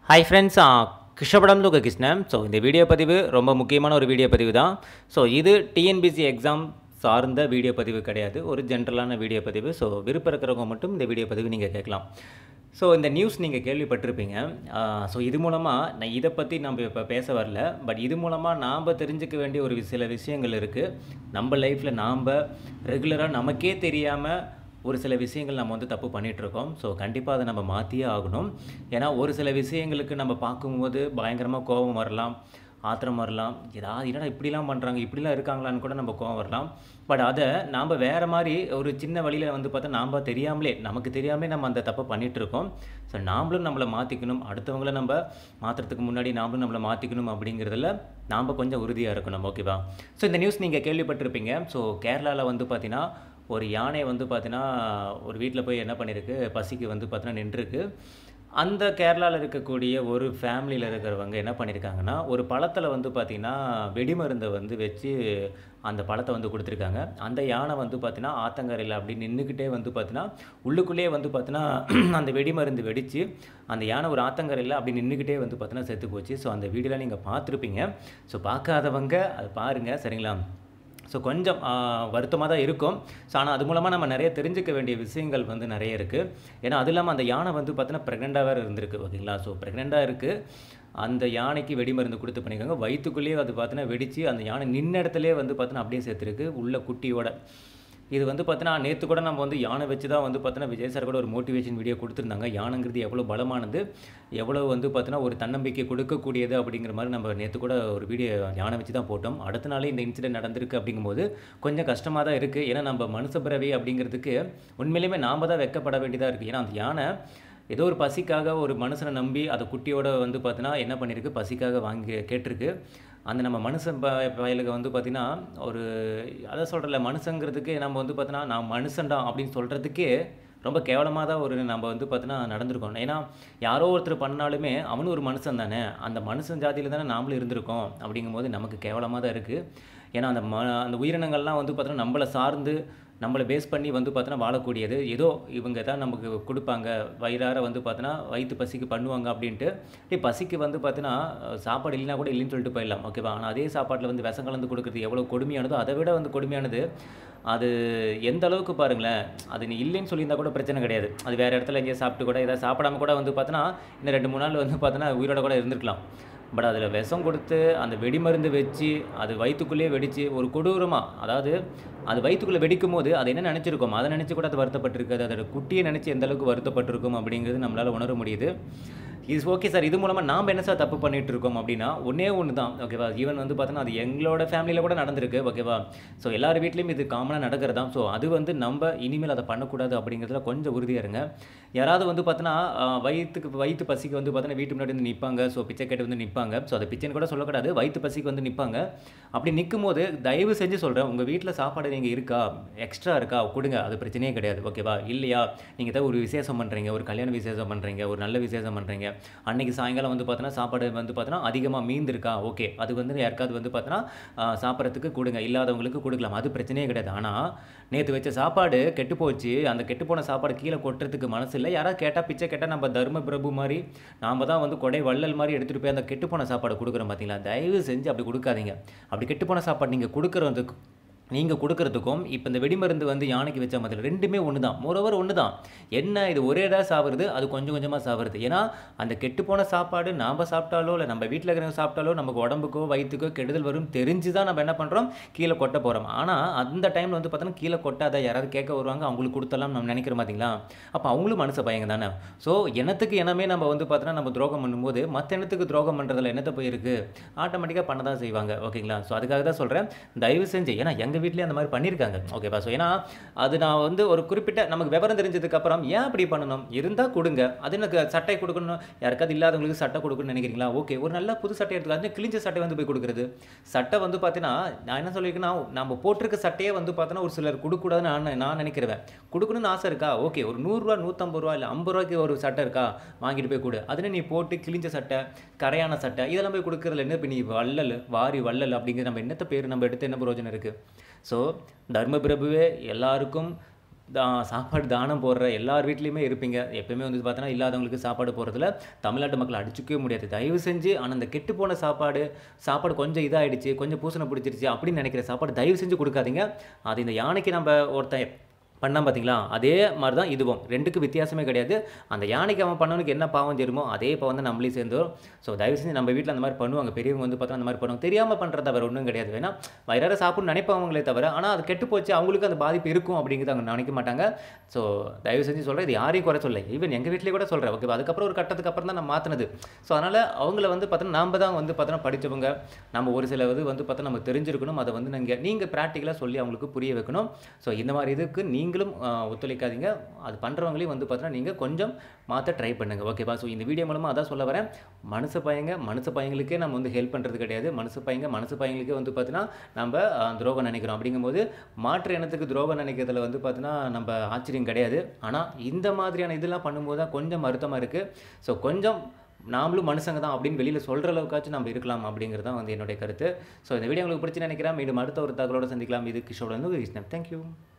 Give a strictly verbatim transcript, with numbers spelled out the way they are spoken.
Hi friends கிருஷ்ணபடம்ல உங்கள் Krishnan. So இந்த video பதிவு ரொம்ப முக்கியமான ஒரு வீடியோ பதிவு தான். ஸோ இது டிஎன்பிசி எக்ஸாம் சார்ந்த வீடியோ பதிவு கிடையாது, ஒரு ஜென்ரலான வீடியோ பதிவு. ஸோ விருப்பம் இருக்கிறவங்க மட்டும் இந்த வீடியோ பதிவு நீங்கள் கேட்கலாம். ஸோ இந்த நியூஸ் நீங்கள் கேள்விப்பட்டிருப்பீங்க. ஸோ இது மூலமாக நான் இதை பற்றி நம்ம இப்போ பேச வரல, பட் இது மூலமாக நாம் தெரிஞ்சுக்க வேண்டிய ஒரு சில விஷயங்கள் இருக்குது. நம்ம லைஃப்பில் நாம் ரெகுலராக நமக்கே தெரியாமல் ஒரு சில விஷயங்கள் நம்ம வந்து தப்பு பண்ணிகிட்ருக்கோம். ஸோ கண்டிப்பாக அதை நம்ம மாற்றியே ஆகணும். ஏன்னா ஒரு சில விஷயங்களுக்கு நம்ம பார்க்கும்போது பயங்கரமாக கோபம் வரலாம், ஆத்திரம் வரலாம், ஏதாவது என்னடா இப்படிலாம் பண்ணுறாங்க, இப்படிலாம் இருக்காங்களான்னு கூட நம்ம கோபம் வரலாம். பட் அதை நாம் வேறு மாதிரி ஒரு சின்ன வழியில் வந்து பார்த்தா நாம் தெரியாமலே நமக்கு தெரியாமலே நம்ம அந்த தப்பை பண்ணிகிட்ருக்கோம். ஸோ நாம்ளும் நம்மளை மாற்றிக்கணும், அடுத்தவங்கள நம்ம மாற்றுறதுக்கு முன்னாடி நாமளும் நம்மளை மாற்றிக்கணும் அப்படிங்கிறதுல நாம் கொஞ்சம் உறுதியாக இருக்கணும். ஓகேவா? ஸோ இந்த நியூஸ் நீங்கள் கேள்விப்பட்டிருப்பீங்க. ஸோ கேரளாவில் வந்து பார்த்தீங்கன்னா ஒரு யானை வந்து பார்த்தீங்கன்னா ஒரு வீட்டில் போய் என்ன பண்ணியிருக்கு, பசிக்கு வந்து பார்த்தீங்கன்னா நின்றுருக்கு. அந்த கேரளாவில் இருக்கக்கூடிய ஒரு ஃபேமிலியில் இருக்கிறவங்க என்ன பண்ணியிருக்காங்கன்னா, ஒரு பழத்தில் வந்து பார்த்திங்கன்னா வெடிமருந்தை வந்து வச்சு அந்த பழத்தை வந்து கொடுத்துருக்காங்க. அந்த யானை வந்து பார்த்தீங்கன்னா ஆத்தங்கரையில் அப்படி நின்றுக்கிட்டே வந்து பார்த்தீங்கன்னா உள்ளுக்குள்ளேயே வந்து பார்த்தீங்கன்னா அந்த வெடிமருந்து வெடித்து அந்த யானை ஒரு ஆத்தங்கரையில் அப்படி நின்றுக்கிட்டே வந்து பார்த்தீங்கன்னா செத்து போச்சு. ஸோ அந்த வீடியோலாம் நீங்கள் பார்த்துருப்பீங்க. ஸோ பார்க்காதவங்க அதை பாருங்கள், சரிங்களா? ஸோ கொஞ்சம் வருத்தமாக தான் இருக்கும். ஸோ ஆனால் அது மூலமாக நம்ம நிறைய தெரிஞ்சுக்க வேண்டிய விஷயங்கள் வந்து நிறைய இருக்குது. ஏன்னா அது இல்லாமல் அந்த யானை வந்து பார்த்தீங்கன்னா ப்ரெக்னெண்ட்டாக வேறு இருந்திருக்கு. ஓகேங்களா? ஸோ ப்ரெக்னெண்ட்டாக இருக்குது. அந்த யானைக்கு வெடிமருந்து கொடுத்து பண்ணியிருக்காங்க. வயிற்றுக்குள்ளேயே அது பார்த்தீங்கன்னா வெடித்து அந்த யானை நின்ன இடத்துலேயே வந்து பார்த்தீங்கன்னா அப்படியே சேர்த்துருக்கு உள்ள குட்டியோட. இது வந்து பார்த்தீங்கன்னா நேற்று கூட நம்ம வந்து யானை வச்சு தான் வந்து பார்த்தீங்கன்னா விஜய் சார் கூட ஒரு மோட்டிவேஷன் வீடியோ கொடுத்துருந்தாங்க. யானைங்கிறது எவ்வளோ பலமானது, எவ்வளோ வந்து பார்த்தீங்கன்னா ஒரு தன்னம்பிக்கை கொடுக்கக்கூடியது அப்படிங்கிற மாதிரி நம்ம நேற்று கூட ஒரு வீடியோ யானை வச்சு தான் போட்டோம். அடுத்த நாளே இந்த இன்சிடென்ட் நடந்திருக்கு அப்படிங்கும்போது கொஞ்சம் கஷ்டமாக தான் இருக்குது. ஏன்னா நம்ம மனுஷ பிறவி அப்படிங்கிறதுக்கு உண்மையிலுமே நாம் தான் வெட்கப்பட வேண்டியதாக இருக்குது. ஏன்னா அந்த யானை ஏதோ ஒரு பசிக்காக ஒரு மனுஷனை நம்பி அதை குட்டியோட வந்து பார்த்தீங்கன்னா என்ன பண்ணியிருக்கு, பசிக்காக வாங்கி கேட்டிருக்கு. அந்த நம்ம மனுஷன் ப பயலுக்கு வந்து பார்த்திங்கன்னா ஒரு அதை சொல்கிறல மனுஷங்கிறதுக்கு நம்ம வந்து பார்த்தீங்கன்னா நான் மனுஷன்டா அப்படின்னு சொல்கிறதுக்கே ரொம்ப கேவலமாக தான் ஒரு நம்ம வந்து பார்த்தீங்கன்னா நடந்திருக்கோம். ஏன்னா யாரோ ஒருத்தர் பண்ணாலுமே அவனும் ஒரு மனுஷன் தானே, அந்த மனுஷன் ஜாதியில் தானே நாமளும் இருந்திருக்கோம். அப்படிங்கும்போது நமக்கு கேவலமாக தான் இருக்குது. ஏன்னா அந்த ம அந்த உயிரினங்கள்லாம் வந்து பார்த்தீங்கன்னா நம்மளை சார்ந்து நம்மளை பேஸ் பண்ணி வந்து பார்த்தோன்னா வாழக்கூடியது. ஏதோ இவங்க தான் நமக்கு கொடுப்பாங்க, வயிறார வந்து பார்த்தோன்னா வயிற்று பசிக்கு பண்ணுவாங்க அப்படின்ட்டு டே பசிக்கு வந்து பார்த்தீங்கன்னா சாப்பாடு இல்லைனா கூட இல்லைன்னு சொல்லிட்டு போயிடலாம். ஓகேவா? ஆனால் அதே சாப்பாட்டில் வந்து விஷம் கலந்து கொடுக்குறது எவ்வளோ கொடுமையானதோ அதை விட வந்து கொடுமையானது அது எந்த அளவுக்கு பாருங்களேன். அது நீ இல்லைன்னு சொல்லியிருந்தால் கூட பிரச்சனை கிடையாது. அது வேறு இடத்துல எங்கேயா சாப்பிட்டு கூட எதாவது சாப்பிடாம கூட வந்து பார்த்தோன்னா இன்னும் ரெண்டு மூணு நாள் வந்து பார்த்தோன்னா உயிரோட கூட இருந்திருக்கலாம். பட் அதில் விஷம் கொடுத்து அந்த வெடிமருந்து வச்சு அது வயிற்றுக்குள்ளேயே வெடித்து ஒரு கொடூரமாக, அதாவது அது வயிற்றுக்குள்ளே வெடிக்கும் போது அது என்ன நினச்சிருக்கோம், அதை நினச்சி கூட அது வருத்தப்பட்டிருக்காது. அதோட குட்டியை நினச்சி எந்த அளவுக்கு வருத்தப்பட்டிருக்கும் அப்படிங்கிறது நம்மளால் உணர முடியுது. இஸ் ஓகே சார், இது மூலமாக நாம் என்ன சார் தப்பு பண்ணிகிட்டு இருக்கோம் அப்படின்னா ஒன்றே ஒன்று தான். ஓகேவா? ஈவன் வந்து பார்த்தோன்னா அது எங்களோட ஃபேமிலியில் கூட நடந்திருக்கு. ஓகேவா? ஸோ எல்லார் வீட்லேயும் இது காமனாக நடக்கிறது தான். ஸோ அது வந்து நம்ம இனிமேல் அதை பண்ணக்கூடாது அப்படிங்கிறதுல கொஞ்சம் உறுதியாக இருங்க. யாராவது வந்து பார்த்தோன்னா வயிற்றுக்கு வயிற்று பசிக்கு வந்து பார்த்தோன்னா வீட்டு முன்னாடி வந்து நிற்பாங்க. ஸோ பிச்சை கேட்டு வந்து நிற்பாங்க. ஸோ அதை பிச்சைன்னு கூட சொல்லக்கூடாது, வயிற்று பசிக்கு வந்து நிற்பாங்க. அப்படி நிற்கும் போது தயவு செஞ்சு சொல்கிறேன், உங்கள் வீட்டில் சாப்பாடு நீங்கள் இருக்கா, எக்ஸ்ட்ரா இருக்கா கொடுங்க, அது பிரச்சனையே கிடையாது. ஓகேவா? இல்லையா, நீங்கள் தான் ஒரு விசேஷம் பண்ணுறீங்க, ஒரு கல்யாண விசேஷம் பண்ணுறீங்க, ஒரு நல்ல விசேஷம் பண்ணுறீங்க, அன்றைக்கி சாயங்காலம் வந்து பார்த்தோன்னா சாப்பாடு வந்து பார்த்தோன்னா அதிகமாக மீந்திருக்கா, ஓகே, அது வந்து யாருக்காவது வந்து பார்த்தோன்னா சாப்பிட்றதுக்கு கொடுங்க, இல்லாதவங்களுக்கு கொடுக்கலாம், அது பிரச்சனையே கிடையாது. ஆனால் நேற்று வச்ச சாப்பாடு கெட்டு போச்சு, அந்த கெட்டு போன சாப்பாடு கீழே கொட்டுறதுக்கு மனசு இல்லை. யாராவது கேட்டால் பிச்சை கேட்டால் நம்ம தர்ம பிரபு மாதிரி நாம் தான் வந்து கொடை வள்ளல் மாதிரி எடுத்துகிட்டு போய் அந்த கெட்டு போன சாப்பாடு கொடுக்குறோம். பார்த்தீங்களா? தயவு செஞ்சு அப்படி கொடுக்காதீங்க. அப்படி கெட்டு போன சாப்பாடு நீங்கள் கொடுக்குறதுக்கு நீங்கள் கொடுக்குறதுக்கும் இப்போ இந்த வெடிமருந்து வந்து யானைக்கு வச்ச மாதிரி ரெண்டுமே ஒன்று தான். மோரோவர் ஒன்று தான். என்ன இது ஒரே இதாக சாப்பிடுது, அது கொஞ்சம் கொஞ்சமாக சாப்பிடுது. ஏன்னா அந்த கெட்டுப்போன சாப்பாடு நாம் சாப்பிட்டாலோ இல்லை நம்ம வீட்டில் இருக்கிறவங்க சாப்பிட்டாலோ நமக்கு உடம்புக்கோ வயிற்றுக்கோ கெடுதல் வரும் தெரிஞ்சு தான் நம்ம என்ன பண்ணுறோம், கீழே கொட்ட போகிறோம். ஆனால் அந்த டைமில் வந்து பார்த்தோன்னா கீழே கொட்டாத யாராவது கேட்க வருவாங்க, அவங்களுக்கு கொடுத்தலாம் நம்ம நினைக்கிற பார்த்தீங்களா? அப்போ அவங்களும் மனசை பயங்க தானே. ஸோ எனத்துக்கு எனமே நம்ம வந்து பார்த்தோன்னா நம்ம துரோகம் பண்ணும்போது மற்ற இனத்துக்கு துரோகம் பண்ணுறதுல என்னத்தை போயிருக்கு, ஆட்டோமேட்டிக்காக பண்ண தான் செய்வாங்க. ஓகேங்களா? ஸோ அதுக்காக தான் சொல்கிறேன், தயவு செஞ்சு, ஏன்னா எங்கள் வீட்லேயே அந்த மாதிரி பண்ணியிருக்காங்க. ஓகேவா? ஸோ ஏன்னா அது நான் வந்து ஒரு குறிப்பிட்ட நமக்கு விவரம் தெரிஞ்சதுக்கப்புறம் ஏன் அப்படி பண்ணணும், இருந்தால் கொடுங்க. அது எனக்கு சட்டை கொடுக்கணும், யாருக்காவது இல்லாதவங்களுக்கு சட்டை கொடுக்கணும்னு நினைக்கிறீங்களா, ஓகே, ஒரு நல்ல புது சட்டை எடுத்துக்கலாம். அது கிழிஞ்ச சட்டை வந்து போய் கொடுக்குறது. சட்டை வந்து பார்த்தீங்கன்னா நான் என்ன சொல்லியிருக்கேன்னா, நம்ம போட்டிருக்க சட்டையே வந்து பார்த்தோன்னா ஒரு சிலர் கொடுக்கூடாதுன்னு நான் நான் நினைக்கிறேன். கொடுக்கணும்னு ஆசை இருக்கா, ஓகே, ஒரு நூறுரூவா நூற்றம்பது ரூபா இல்லை ஐம்பது ரூபாய்க்கு ஒரு சட்டை இருக்கா, வாங்கிட்டு போய் கொடு. அதுன்னு நீ போட்டு கிழிஞ்ச சட்டை, கரையான சட்டை இதெல்லாம் போய் கொடுக்குறதுல என்ன இப்போ நீ வள்ளல் வாரி வள்ளல் அப்படிங்கிற நம்ம என்னத்தை பேர் நம்ம எடுத்து என்ன பிரயோஜனம் இருக்குது? ஸோ தர்ம பிரபுவே எல்லாருக்கும் தா சாப்பாடு தானம் போடுற எல்லார் வீட்லேயுமே இருப்பீங்க. எப்பயுமே வந்து பார்த்தீங்கன்னா, இல்லாதவங்களுக்கு சாப்பாடு போடுறதுல தமிழ்நாட்டு மக்கள் அடிச்சுக்கவே முடியாது. தயவு செஞ்சு ஆனா அந்த கெட்டுப்போன சாப்பாடு, சாப்பாடு கொஞ்சம் இதாயிடுச்சு, கொஞ்சம் பூசணம் பிடிச்சிருச்சு அப்படின்னு நெனைக்கிற சாப்பாடு தயவு செஞ்சு குடுக்காதீங்க. அது இந்த யானைக்கு நம்ப ஒருத்தன் பண்ணான் பார்த்தீங்களா? அதே மாரி தான் இதுவும். ரெண்டுக்கும் வித்தியாசமே கிடையாது. அந்த யானைக்கு அவன் பண்ணவனுக்கு என்ன பாவம் சேருமோ, அதே பாவம் தான் நம்மளையும் சேர்ந்துரும். ஸோ தயவு செஞ்சு நம்ம வீட்ல அந்த மாரி பண்ணுவாங்க. பெரியவங்க வந்து பார்த்தா அந்த மாரி பண்ணுவாங்க. தெரியாம பண்றதா வேற ஒண்ணும் கிடையாது. வேணா வயிறார சாப்பிடணும்னு நினைப்பாங்களே தவிர, ஆனா அது கெட்டு போச்சு அவங்களுக்கு அந்த பாதிப்பு இருக்கும் அப்படிங்கிறத அவங்க நினைக்க மாட்டாங்க. ஸோ தயவு செஞ்சு சொல்றேன். இது யாரையும் குறை சொல்லல. ஈவன் எங்க வீட்லயே கூட சொல்றேன். ஓகேவா? அதுக்கப்புறம் ஒரு கட்டத்துக்கு அப்புறம் தான் நான் மாத்துனது. ஸோ அதனால அவங்கள வந்து பார்த்தோன்னா, நாம தான் வந்து பார்த்தோன்னா படிச்சவங்க. நம்ம ஒரு சில இது வந்து பார்த்தா நமக்கு தெரிஞ்சிருக்கணும். அத வந்து நீங்க நீங்க பிராக்டிகலா சொல்லி அவங்களுக்கு புரிய வைக்கணும். ஸோ இந்த மாரி இதுக்கு நீங்களும் அ ஒத்துழைக்காதீங்க. அது பண்றவங்களையும் வந்து பார்த்தீங்கன்னா, நீங்க கொஞ்சம் மாத்த ட்ரை பண்ணுங்க. ஓகேவா? ஸோ இந்த வீடியோ மூலமா அதான் சொல்ல வரேன். மனுச பையங்க, மனுச பையங்களுக்கே நம்ம வந்து ஹெல்ப் பண்றது கிடையாது. மனுச பையங்க, மனுச பையங்களுக்கே வந்து பார்த்தீங்கன்னா, நம்ப அ துரோகம் நினைக்கிறோம். அப்படிங்கும்போது மாற்று இனத்துக்கு துரோகம் நினைக்கிறதுல வந்து பார்த்தீங்கன்னா, நம்ப ஆச்சரியம் கிடையாது. ஆனா இந்த மாதிரியான இதெல்லாம் பண்ணும்போது தான் கொஞ்சம் வருத்தமா இருக்கு. ஸோ கொஞ்சம் நாமளும் மனுசங்க தான் அப்படின்னு வெளியில சொல்ற அளவுக்காச்சும் நம்ம இருக்கலாம் அப்படிங்கிறது தான் வந்து என்னுடைய கருத்து. ஸோ இந்த வீடியோ உங்களுக்கு பிடிச்சுன்னு நினைக்கிறேன். மீண்டும் அடுத்த ஒரு தகவலோட சந்திக்கலாம். இது கிஷோர் வந்து கிருஷ்ணன். Thank you.